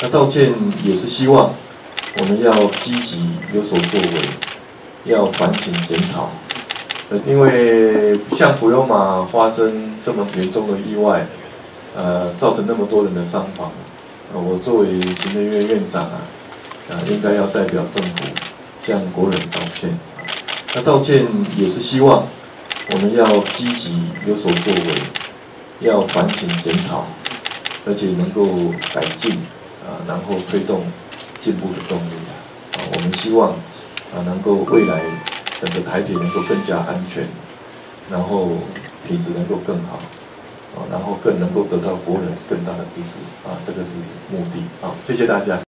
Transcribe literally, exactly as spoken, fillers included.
那道歉也是希望我们要积极有所作为，要反省检讨。因为像普悠玛发生这么严重的意外，呃，造成那么多人的伤亡，呃，我作为行政院院长啊，啊，应该要代表政府向国人道歉。那道歉也是希望我们要积极有所作为，要反省检讨，而且能够改进啊，然后推动进步的动力啊。我们希望啊，能够未来整个台铁能够更加安全，然后品质能够更好，啊，然后更能够得到国人更大的支持啊，这个是目的啊。谢谢大家。